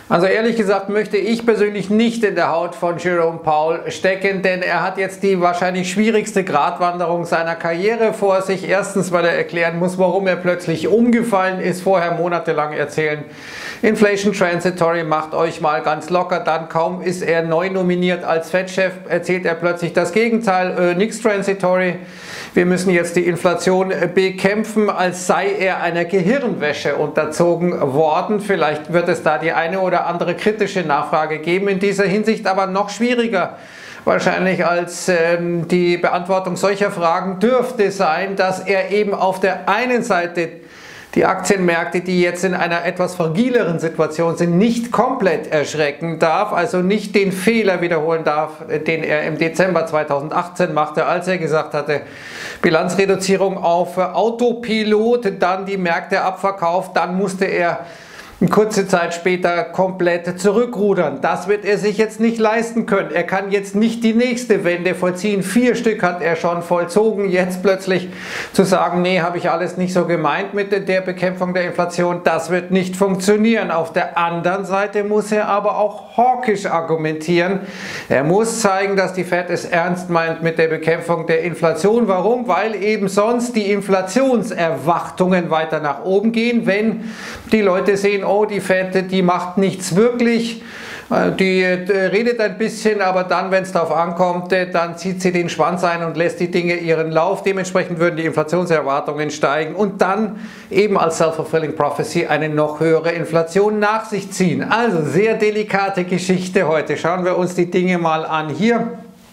Also ehrlich gesagt möchte ich persönlich nicht in der Haut von Jerome Powell stecken, denn er hat jetzt die wahrscheinlich schwierigste Gratwanderung seiner Karriere vor sich. Erstens, weil er erklären muss, warum er plötzlich umgefallen ist, vorher monatelang erzählen, Inflation Transitory, macht euch mal ganz locker, dann kaum ist er neu nominiert als Fed-Chef, erzählt er plötzlich das Gegenteil, nichts Transitory. Wir müssen jetzt die Inflation bekämpfen, als sei er einer Gehirnwäsche unterzogen worden. Vielleicht wird es da die eine oder andere kritische Nachfrage geben in dieser Hinsicht, aber noch schwieriger wahrscheinlich als die Beantwortung solcher Fragen dürfte sein, dass er eben auf der einen Seite die Aktienmärkte, die jetzt in einer etwas fragileren Situation sind, nicht komplett erschrecken darf, also nicht den Fehler wiederholen darf, den er im Dezember 2018 machte, als er gesagt hatte, Bilanzreduzierung auf Autopilot, dann die Märkte abverkauft, dann musste er kurze Zeit später komplett zurückrudern. Das wird er sich jetzt nicht leisten können. Er kann jetzt nicht die nächste Wende vollziehen. 4 Stück hat er schon vollzogen. Jetzt plötzlich zu sagen, nee, habe ich alles nicht so gemeint mit der Bekämpfung der Inflation, das wird nicht funktionieren. Auf der anderen Seite muss er aber auch hawkisch argumentieren. Er muss zeigen, dass die Fed es ernst meint mit der Bekämpfung der Inflation. Warum? Weil eben sonst die Inflationserwartungen weiter nach oben gehen, wenn die Leute sehen, oh, die Fed, die macht nichts wirklich, die redet ein bisschen, aber dann, wenn es darauf ankommt, dann zieht sie den Schwanz ein und lässt die Dinge ihren Lauf. Dementsprechend würden die Inflationserwartungen steigen und dann eben als Self-Fulfilling Prophecy eine noch höhere Inflation nach sich ziehen. Also sehr delikate Geschichte heute. Schauen wir uns die Dinge mal an hier.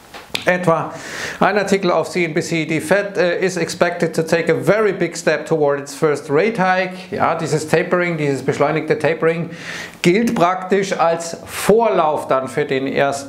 Etwa ein Artikel auf CNBC, die Fed is expected to take a very big step toward its first rate hike. Ja, dieses Tapering, dieses beschleunigte Tapering gilt praktisch als Vorlauf dann für die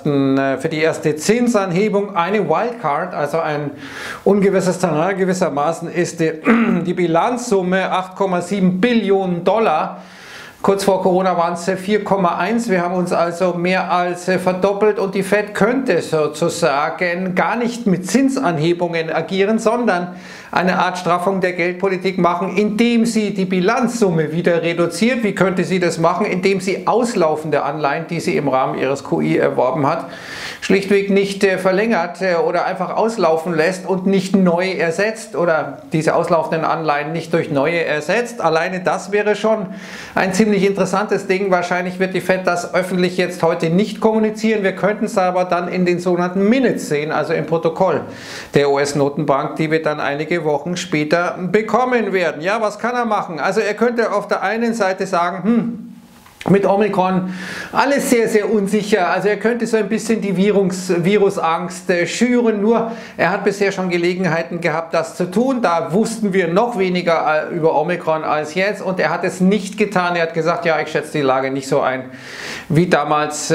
erste Zinsanhebung. Eine Wildcard, also ein ungewisses Terrain gewissermaßen, ist die Bilanzsumme 8,7 Billionen Dollar. Kurz vor Corona waren es 4,1. Wir haben uns also mehr als verdoppelt und die Fed könnte sozusagen gar nicht mit Zinsanhebungen agieren, sondern eine Art Straffung der Geldpolitik machen, indem sie die Bilanzsumme wieder reduziert. Wie könnte sie das machen? Indem sie auslaufende Anleihen, die sie im Rahmen ihres QI erworben hat, schlichtweg nicht verlängert oder einfach auslaufen lässt und nicht neu ersetzt oder diese auslaufenden Anleihen nicht durch neue ersetzt. Alleine das wäre schon ein ziemlich interessantes Ding. Wahrscheinlich wird die Fed das öffentlich jetzt heute nicht kommunizieren. Wir könnten es aber dann in den sogenannten Minutes sehen, also im Protokoll der US-Notenbank, die wir dann einige Wochen später bekommen werden. Ja, was kann er machen? Also er könnte auf der einen Seite sagen, mit Omikron alles sehr, sehr unsicher. Also er könnte so ein bisschen die Virusangst schüren, nur er hat bisher schon Gelegenheiten gehabt, das zu tun. Da wussten wir noch weniger über Omikron als jetzt und er hat es nicht getan. Er hat gesagt, ja, ich schätze die Lage nicht so ein wie damals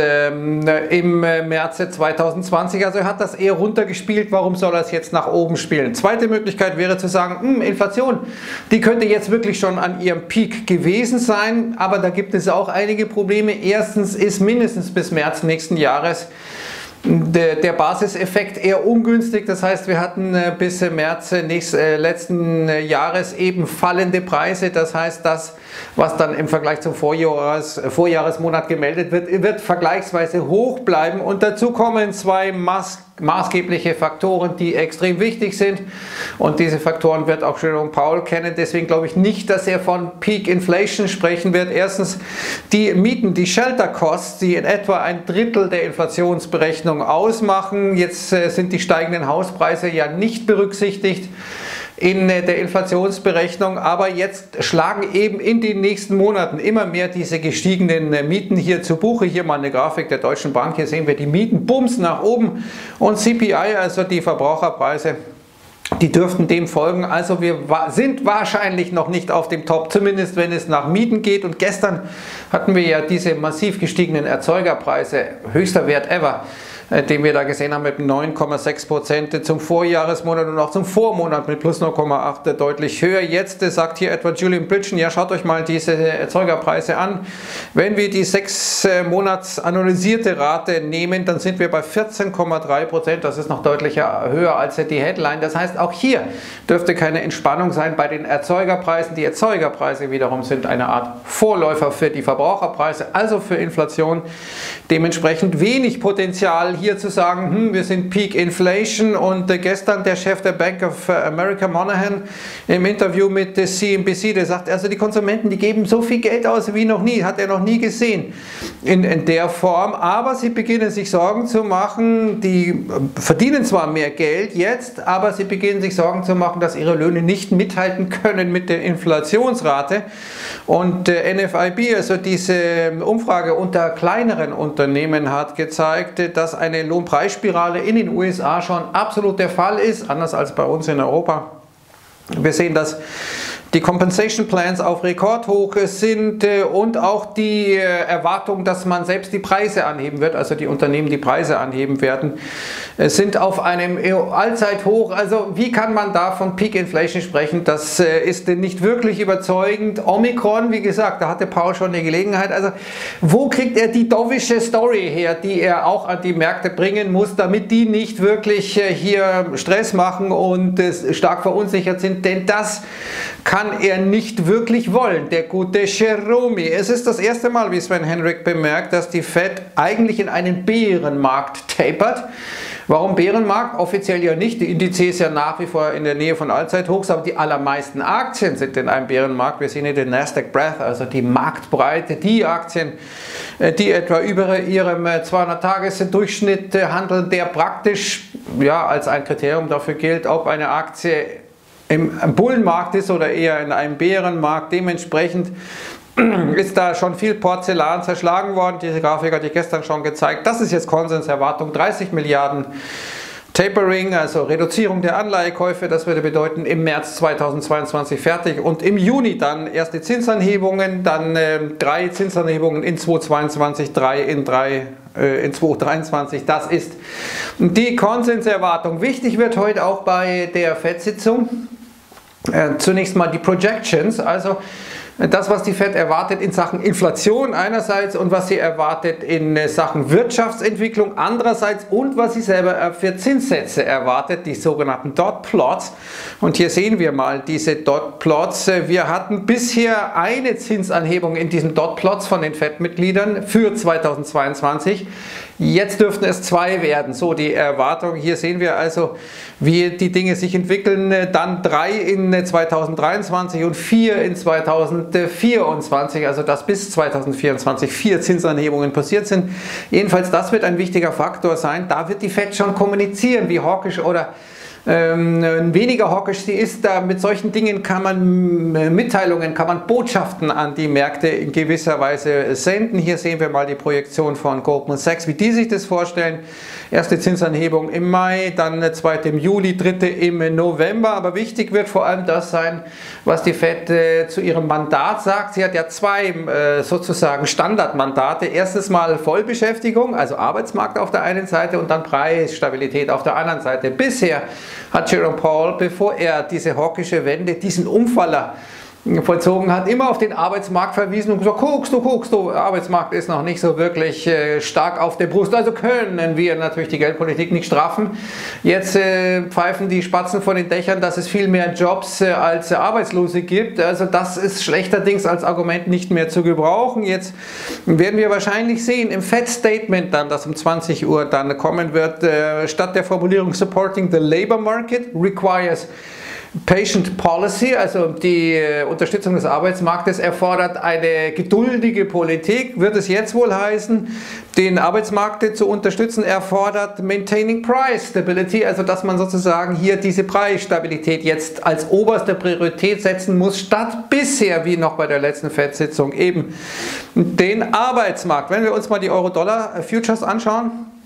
im März 2020. Also er hat das eher runtergespielt. Warum soll er es jetzt nach oben spielen? Zweite Möglichkeit wäre zu sagen, Inflation, die könnte jetzt wirklich schon an ihrem Peak gewesen sein, aber da gibt es auch einige Probleme. Erstens ist mindestens bis März nächsten Jahres der Basiseffekt eher ungünstig. Das heißt, wir hatten bis März letzten Jahres eben fallende Preise. Das heißt, das, was dann im Vergleich zum Vorjahresmonat gemeldet wird, wird vergleichsweise hoch bleiben. Und dazu kommen zwei maßgebliche Faktoren, die extrem wichtig sind. Und diese Faktoren wird auch Jerome Powell kennen. Deswegen glaube ich nicht, dass er von Peak Inflation sprechen wird. Erstens die Mieten, die Shelter Costs, die in etwa 1/3 der Inflationsberechnung ausmachen. Jetzt sind die steigenden Hauspreise ja nicht berücksichtigt in der Inflationsberechnung, aber jetzt schlagen eben in den nächsten Monaten immer mehr diese gestiegenen Mieten hier zu Buche. Hier mal eine Grafik der Deutschen Bank, hier sehen wir die Mieten bums nach oben und CPI, also die Verbraucherpreise, die dürften dem folgen. Also wir sind wahrscheinlich noch nicht auf dem Top, zumindest wenn es nach Mieten geht. Und gestern hatten wir ja diese massiv gestiegenen Erzeugerpreise, höchster Wert ever, den wir da gesehen haben mit 9,6% zum Vorjahresmonat und auch zum Vormonat mit plus 0,8 deutlich höher. Jetzt sagt hier etwa Julian Bridgen, ja, schaut euch mal diese Erzeugerpreise an. Wenn wir die 6 Monats analysierte Rate nehmen, dann sind wir bei 14,3%. Das ist noch deutlich höher als die Headline. Das heißt, auch hier dürfte keine Entspannung sein bei den Erzeugerpreisen. Die Erzeugerpreise wiederum sind eine Art Vorläufer für die Verbraucherpreise, also für Inflation. Dementsprechend wenig Potenzial hier zu sagen, wir sind Peak Inflation. Und gestern der Chef der Bank of America, Monahan, im Interview mit CNBC, der sagt, also die Konsumenten, die geben so viel Geld aus wie noch nie, hat er noch nie gesehen in der Form, aber sie beginnen sich Sorgen zu machen, die verdienen zwar mehr Geld jetzt, aber sie beginnen sich Sorgen zu machen, dass ihre Löhne nicht mithalten können mit der Inflationsrate. Und NFIB, also diese Umfrage unter kleineren Unternehmen, hat gezeigt, dass eine Lohnpreisspirale in den USA schon absolut der Fall ist, anders als bei uns in Europa. Wir sehen, dass die Compensation Plans auf Rekordhoch sind und auch die Erwartung, dass man selbst die Preise anheben wird, also die Unternehmen die Preise anheben werden, sind auf einem Allzeithoch. Also wie kann man da von Peak Inflation sprechen? Das ist nicht wirklich überzeugend. Omikron, wie gesagt, da hatte Paul schon eine Gelegenheit. Also wo kriegt er die dovische Story her, die er auch an die Märkte bringen muss, damit die nicht wirklich hier Stress machen und stark verunsichert sind? Denn das kann er nicht wirklich wollen, der gute Jerome. Es ist das erste Mal, wie Sven Henrik bemerkt, dass die Fed eigentlich in einen Bärenmarkt tapert. Warum Bärenmarkt? Offiziell ja nicht. Die Indizes ja nach wie vor in der Nähe von Allzeithochs, aber die allermeisten Aktien sind in einem Bärenmarkt. Wir sehen hier den Nasdaq Breadth, also die Marktbreite, die Aktien, die etwa über ihrem 200-Tages-Durchschnitt handeln, der praktisch ja als ein Kriterium dafür gilt, ob eine Aktie im Bullenmarkt ist oder eher in einem Bärenmarkt. Dementsprechend ist da schon viel Porzellan zerschlagen worden. Diese Grafik hatte ich gestern schon gezeigt. Das ist jetzt Konsenserwartung. 30 Milliarden Tapering, also Reduzierung der Anleihekäufe. Das würde bedeuten im März 2022 fertig und im Juni dann erst die Zinsanhebungen, dann 3 Zinsanhebungen in 2022, 3 in 2023. Das ist die Konsenserwartung. Wichtig wird heute auch bei der FED-Sitzung zunächst mal die Projections, also das, was die Fed erwartet in Sachen Inflation einerseits und was sie erwartet in Sachen Wirtschaftsentwicklung andererseits und was sie selber für Zinssätze erwartet, die sogenannten Dot Plots. Und hier sehen wir mal diese Dot Plots. Wir hatten bisher eine Zinsanhebung in diesen Dot Plots von den Fed-Mitgliedern für 2022. Jetzt dürften es 2 werden. So die Erwartung. Hier sehen wir also, wie die Dinge sich entwickeln. Dann 3 in 2023 und 4 in 2024. Also dass bis 2024 4 Zinsanhebungen passiert sind. Jedenfalls das wird ein wichtiger Faktor sein. Da wird die Fed schon kommunizieren, wie hawkisch oder weniger hawkisch sie ist. Da mit solchen Dingen kann man Mitteilungen, kann man Botschaften an die Märkte in gewisser Weise senden. Hier sehen wir mal die Projektion von Goldman Sachs, wie die sich das vorstellen. Erste Zinsanhebung im Mai, dann eine zweite im Juli, dritte im November. Aber wichtig wird vor allem das sein, was die Fed zu ihrem Mandat sagt. Sie hat ja 2 sozusagen Standardmandate. Erstens mal Vollbeschäftigung, also Arbeitsmarkt auf der einen Seite und dann Preisstabilität auf der anderen Seite. Bisher hat Jerome Powell, bevor er diese hawkische Wende, diesen Umfaller vollzogen hat, immer auf den Arbeitsmarkt verwiesen und gesagt, guckst du, Arbeitsmarkt ist noch nicht so wirklich stark auf der Brust, also können wir natürlich die Geldpolitik nicht straffen. Jetzt pfeifen die Spatzen von den Dächern, dass es viel mehr Jobs als Arbeitslose gibt, also das ist schlechterdings als Argument nicht mehr zu gebrauchen. Jetzt werden wir wahrscheinlich sehen, im Fed-Statement dann, das um 20 Uhr dann kommen wird, statt der Formulierung Supporting the Labor Market requires Patient Policy, also die Unterstützung des Arbeitsmarktes, erfordert eine geduldige Politik, wird es jetzt wohl heißen. Den Arbeitsmarkt zu unterstützen erfordert Maintaining Price Stability, also dass man sozusagen hier diese Preisstabilität jetzt als oberste Priorität setzen muss, statt bisher, wie noch bei der letzten FED-Sitzung, eben den Arbeitsmarkt. Wenn wir uns mal die Euro-Dollar-Futures anschauen,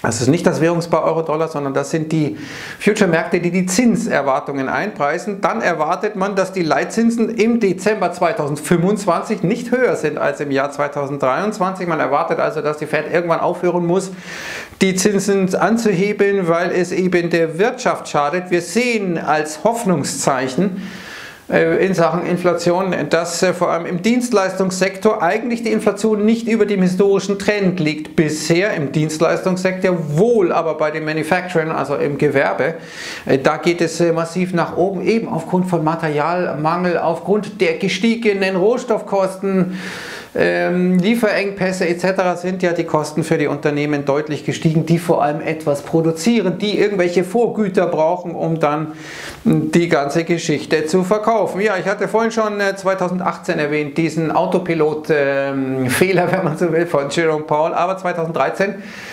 Das ist nicht das Währungspaar Euro-Dollar, sondern das sind die Future-Märkte, die die Zinserwartungen einpreisen. Dann erwartet man, dass die Leitzinsen im Dezember 2025 nicht höher sind als im Jahr 2023. Man erwartet also, dass die Fed irgendwann aufhören muss, die Zinsen anzuheben, weil es eben der Wirtschaft schadet. Wir sehen als Hoffnungszeichen in Sachen Inflation, dass vor allem im Dienstleistungssektor eigentlich die Inflation nicht über dem historischen Trend liegt. Bisher im Dienstleistungssektor wohl, aber bei dem Manufacturing, also im Gewerbe, da geht es massiv nach oben, eben aufgrund von Materialmangel, aufgrund der gestiegenen Rohstoffkosten. Lieferengpässe etc. sind ja die Kosten für die Unternehmen deutlich gestiegen, die vor allem etwas produzieren, die irgendwelche Vorgüter brauchen, um dann die ganze Geschichte zu verkaufen. Ja, ich hatte vorhin schon 2018 erwähnt, diesen Autopilot-Fehler, wenn man so will, von Jerome Powell, aber 2013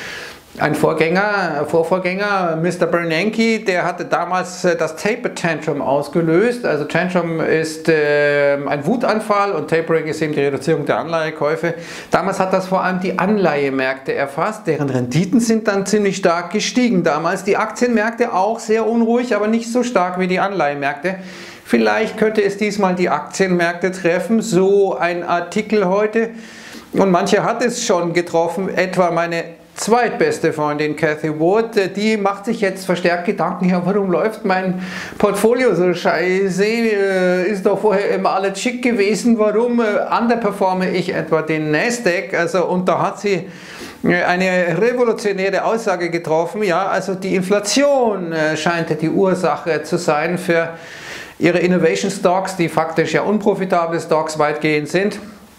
ein Vorvorgänger, Mr. Bernanke, der hatte damals das Taper Tantrum ausgelöst. Also Tantrum ist ein Wutanfall und Tapering ist eben die Reduzierung der Anleihekäufe. Damals hat das vor allem die Anleihemärkte erfasst, deren Renditen sind dann ziemlich stark gestiegen. Damals die Aktienmärkte auch sehr unruhig, aber nicht so stark wie die Anleihemärkte. Vielleicht könnte es diesmal die Aktienmärkte treffen, so ein Artikel heute. Und manche hat es schon getroffen, etwa meine zweitbeste Freundin Cathy Wood, die macht sich jetzt verstärkt Gedanken, ja, warum läuft mein Portfolio so scheiße, ist doch vorher immer alles schick gewesen, warum underperforme ich etwa den Nasdaq, also, und da hat sie eine revolutionäre Aussage getroffen, ja, also die Inflation scheint die Ursache zu sein für ihre Innovation Stocks, die faktisch ja unprofitable Stocks weitgehend sind.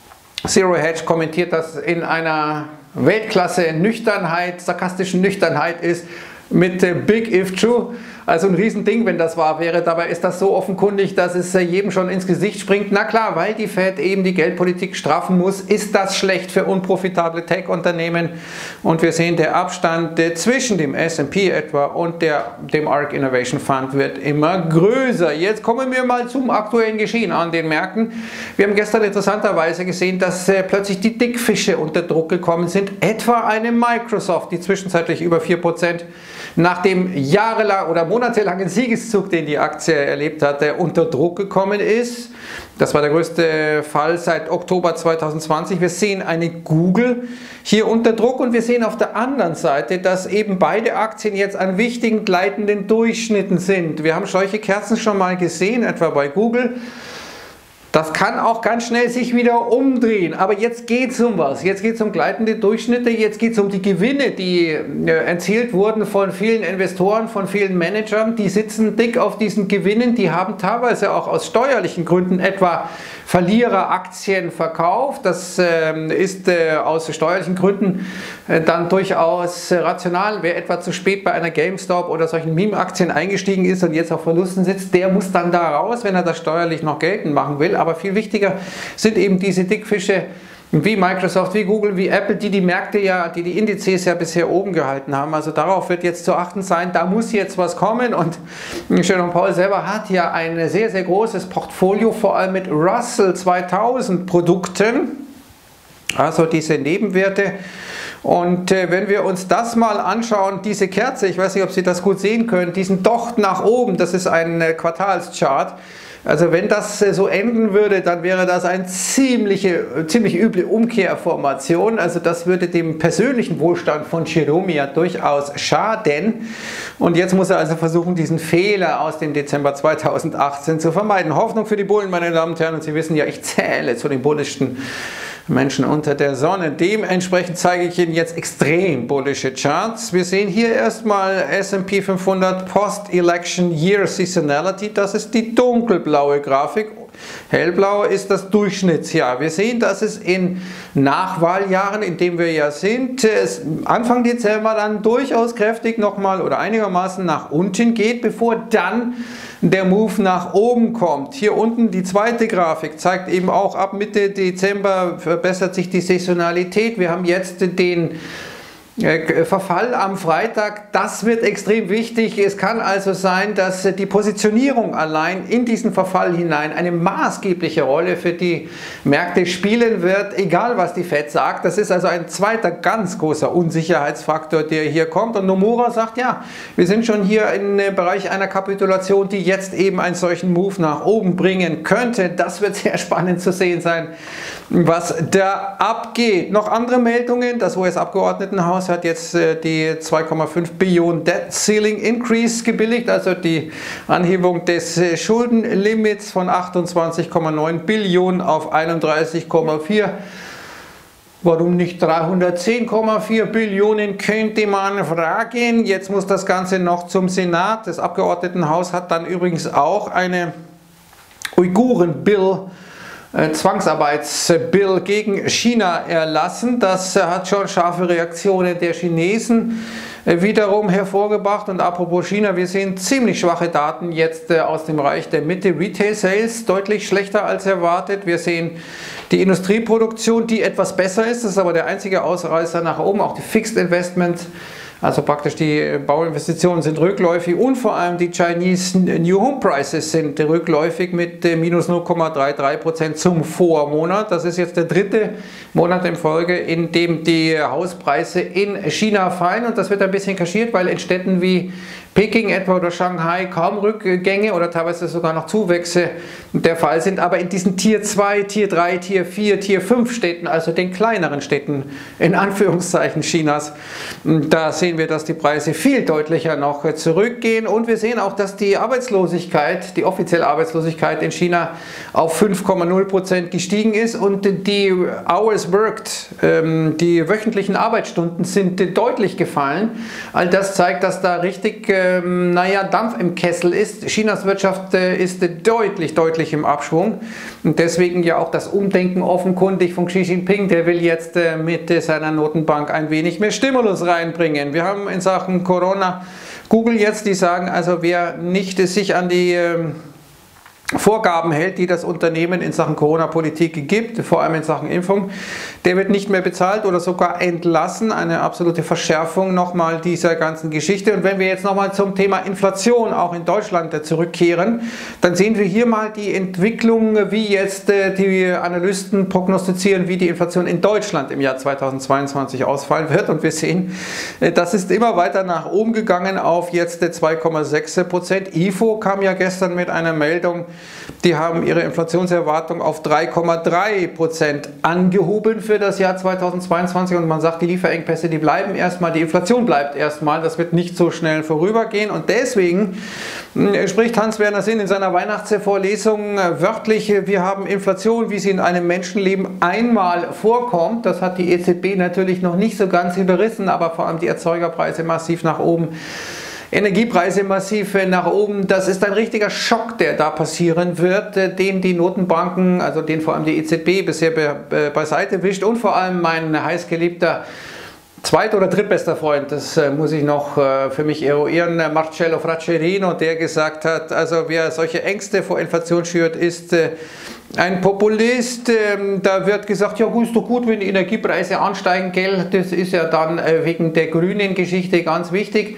Zero Hedge kommentiert das in einer Weltklasse Nüchternheit, sarkastischen Nüchternheit ist mit Big If True. Also ein Riesending, wenn das wahr wäre. Dabei ist das so offenkundig, dass es jedem schon ins Gesicht springt. Na klar, weil die Fed eben die Geldpolitik straffen muss, ist das schlecht für unprofitable Tech-Unternehmen. Und wir sehen, der Abstand zwischen dem S&P etwa und dem ARK Innovation Fund wird immer größer. Jetzt kommen wir mal zum aktuellen Geschehen an den Märkten. Wir haben gestern interessanterweise gesehen, dass plötzlich die Dickfische unter Druck gekommen sind. Etwa eine Microsoft, die zwischenzeitlich über 4% nach dem jahrelang oder monatelangen Siegeszug, den die Aktie erlebt hatte, unter Druck gekommen ist. Das war der größte Fall seit Oktober 2020. Wir sehen eine Google hier unter Druck und wir sehen auf der anderen Seite, dass eben beide Aktien jetzt an wichtigen gleitenden Durchschnitten sind. Wir haben solche Kerzen schon mal gesehen, etwa bei Google. Das kann auch ganz schnell sich wieder umdrehen, aber jetzt geht es um was. Jetzt geht es um gleitende Durchschnitte, jetzt geht es um die Gewinne, die erzielt wurden von vielen Investoren, von vielen Managern. Die sitzen dick auf diesen Gewinnen, die haben teilweise auch aus steuerlichen Gründen etwa Verliereraktien verkauft. Das ist aus steuerlichen Gründen dann durchaus rational. Wer etwa zu spät bei einer GameStop oder solchen Meme-Aktien eingestiegen ist und jetzt auf Verlusten sitzt, der muss dann da raus, wenn er das steuerlich noch geltend machen will. Aber viel wichtiger sind eben diese Dickfische wie Microsoft, wie Google, wie Apple, die Märkte ja, die Indizes ja bisher oben gehalten haben. Also darauf wird jetzt zu achten sein, da muss jetzt was kommen und Jerome Powell selber hat ja ein sehr, sehr großes Portfolio, vor allem mit Russell 2000 Produkten, also diese Nebenwerte. Und wenn wir uns das mal anschauen, diese Kerze, ich weiß nicht, ob Sie das gut sehen können, diesen Docht nach oben, das ist ein Quartalschart. Also wenn das so enden würde, dann wäre das eine ziemlich üble Umkehrformation. Also das würde dem persönlichen Wohlstand von Jerome ja durchaus schaden. Und jetzt muss er also versuchen, diesen Fehler aus dem Dezember 2018 zu vermeiden. Hoffnung für die Bullen, meine Damen und Herren. Und Sie wissen ja, ich zähle zu den bullischsten Menschen unter der Sonne. Dementsprechend zeige ich Ihnen jetzt extrem bullische Charts. Wir sehen hier erstmal S&P 500 Post-Election Year Seasonality. Das ist die dunkelblaue Grafik. Hellblau ist das Durchschnittsjahr. Wir sehen, dass es in Nachwahljahren, in dem wir ja sind, Anfang Dezember dann durchaus kräftig nochmal oder einigermaßen nach unten geht, bevor dann der Move nach oben kommt. Hier unten die zweite Grafik zeigt eben auch, ab Mitte Dezember verbessert sich die Saisonalität. Wir haben jetzt den Verfall am Freitag, das wird extrem wichtig. Es kann also sein, dass die Positionierung allein in diesen Verfall hinein eine maßgebliche Rolle für die Märkte spielen wird, egal was die Fed sagt. Das ist also ein zweiter ganz großer Unsicherheitsfaktor, der hier kommt. Und Nomura sagt, ja, wir sind schon hier im Bereich einer Kapitulation, die jetzt eben einen solchen Move nach oben bringen könnte. Das wird sehr spannend zu sehen sein, was da abgeht. Noch andere Meldungen. Das US-Abgeordnetenhaus hat jetzt die 2,5 Billionen Debt Ceiling Increase gebilligt, also die Anhebung des Schuldenlimits von 28,9 Billionen auf 31,4. Warum nicht 310,4 Billionen, könnte man fragen. Jetzt muss das Ganze noch zum Senat. Das Abgeordnetenhaus hat dann übrigens auch eine Uiguren-Bill, Zwangsarbeitsbill gegen China erlassen. Das hat schon scharfe Reaktionen der Chinesen wiederum hervorgebracht. Und apropos China, wir sehen ziemlich schwache Daten jetzt aus dem Bereich der Mitte. Retail Sales deutlich schlechter als erwartet. Wir sehen die Industrieproduktion, die etwas besser ist. Das ist aber der einzige Ausreißer nach oben. Auch die Fixed Investments, also praktisch die Bauinvestitionen, sind rückläufig, und vor allem die Chinese New Home Prices sind rückläufig mit minus 0,33% zum Vormonat. Das ist jetzt der dritte Monat in Folge, in dem die Hauspreise in China fallen, und das wird ein bisschen kaschiert, weil in Städten wie Peking etwa oder Shanghai kaum Rückgänge oder teilweise sogar noch Zuwächse der Fall sind, aber in diesen Tier 2, Tier 3, Tier 4, Tier 5 Städten, also den kleineren Städten in Anführungszeichen Chinas, da sehen wir, dass die Preise viel deutlicher noch zurückgehen, und wir sehen auch, dass die Arbeitslosigkeit, die offizielle Arbeitslosigkeit in China auf 5,0% gestiegen ist, und die Hours worked, die wöchentlichen Arbeitsstunden sind deutlich gefallen. All das zeigt, dass da richtig Dampf im Kessel ist. Chinas Wirtschaft ist deutlich im Abschwung, und deswegen ja auch das Umdenken offenkundig von Xi Jinping. Der will jetzt mit seiner Notenbank ein wenig mehr Stimulus reinbringen. Wir haben in Sachen Corona Google jetzt, die sagen, also wer nicht sich an die Vorgaben hält, die das Unternehmen in Sachen Corona-Politik gibt, vor allem in Sachen Impfung, der wird nicht mehr bezahlt oder sogar entlassen. Eine absolute Verschärfung nochmal dieser ganzen Geschichte. Und wenn wir jetzt nochmal zum Thema Inflation auch in Deutschland zurückkehren, dann sehen wir hier mal die Entwicklung, wie jetzt die Analysten prognostizieren, wie die Inflation in Deutschland im Jahr 2022 ausfallen wird. Und wir sehen, das ist immer weiter nach oben gegangen auf jetzt 2,6%. IFO kam ja gestern mit einer Meldung, die haben ihre Inflationserwartung auf 3,3% angehoben für das Jahr 2022, und man sagt, die Lieferengpässe, die bleiben erstmal, die Inflation bleibt erstmal, das wird nicht so schnell vorübergehen, und deswegen spricht Hans-Werner Sinn in seiner Weihnachtsvorlesung wörtlich, wir haben Inflation, wie sie in einem Menschenleben einmal vorkommt. Das hat die EZB natürlich noch nicht so ganz überrissen, aber vor allem die Erzeugerpreise massiv nach oben, Energiepreise massiv nach oben. Das ist ein richtiger Schock, der da passieren wird, den die Notenbanken, also den vor allem die EZB bisher beiseite wischt, und vor allem mein heißgeliebter zweit- oder drittbester Freund, das muss ich noch für mich eruieren, Marcello Fraccherino, der gesagt hat, also wer solche Ängste vor Inflation schürt, ist ein Populist. Da wird gesagt, ja gut, ist doch gut, wenn die Energiepreise ansteigen, gell? Das ist ja dann wegen der grünen Geschichte ganz wichtig.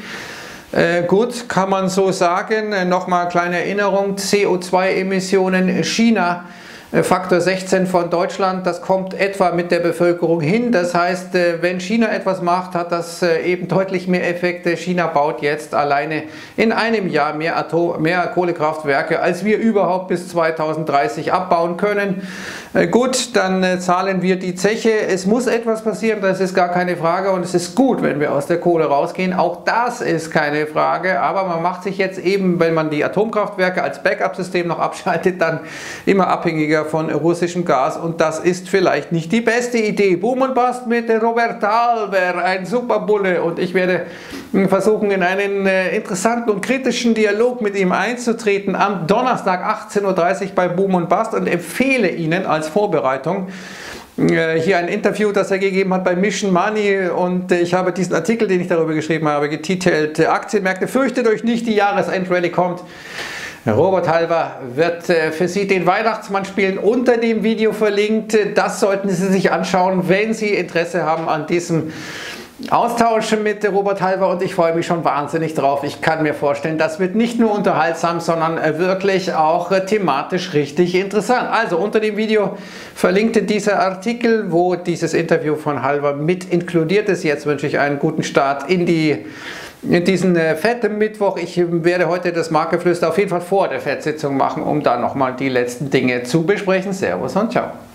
Gut, kann man so sagen. Nochmal kleine Erinnerung, CO2-Emissionen China, Faktor 16 von Deutschland, das kommt etwa mit der Bevölkerung hin. Das heißt, wenn China etwas macht, hat das eben deutlich mehr Effekte. China baut jetzt alleine in einem Jahr mehr Kohlekraftwerke, als wir überhaupt bis 2030 abbauen können. Gut, dann zahlen wir die Zeche. Es muss etwas passieren, das ist gar keine Frage, und es ist gut, wenn wir aus der Kohle rausgehen. Auch das ist keine Frage, aber man macht sich jetzt eben, wenn man die Atomkraftwerke als Backup-System noch abschaltet, dann immer abhängiger von russischem Gas, und das ist vielleicht nicht die beste Idee. Boom und Bust mit Robert Alver, ein Superbulle, und ich werde versuchen, in einen interessanten und kritischen Dialog mit ihm einzutreten am Donnerstag 18:30 Uhr bei Boom und Bust, und empfehle Ihnen als Vorbereitung hier ein Interview, das er gegeben hat bei Mission Money, und ich habe diesen Artikel, den ich darüber geschrieben habe, getitelt Aktienmärkte, fürchtet euch nicht, die Jahresendrallye kommt. Robert Halver wird für Sie den Weihnachtsmann spielen, unter dem Video verlinkt. Das sollten Sie sich anschauen, wenn Sie Interesse haben an diesem Austausch mit Robert Halver und ich freue mich schon wahnsinnig drauf. Ich kann mir vorstellen, das wird nicht nur unterhaltsam, sondern wirklich auch thematisch richtig interessant. Also unter dem Video verlinkt dieser Artikel, wo dieses Interview von Halver mit inkludiert ist. Jetzt wünsche ich einen guten Start in diesen FED-Mittwoch. Ich werde heute das Marktgeflüster auf jeden Fall vor der FED-Sitzung machen, um da nochmal die letzten Dinge zu besprechen. Servus und ciao.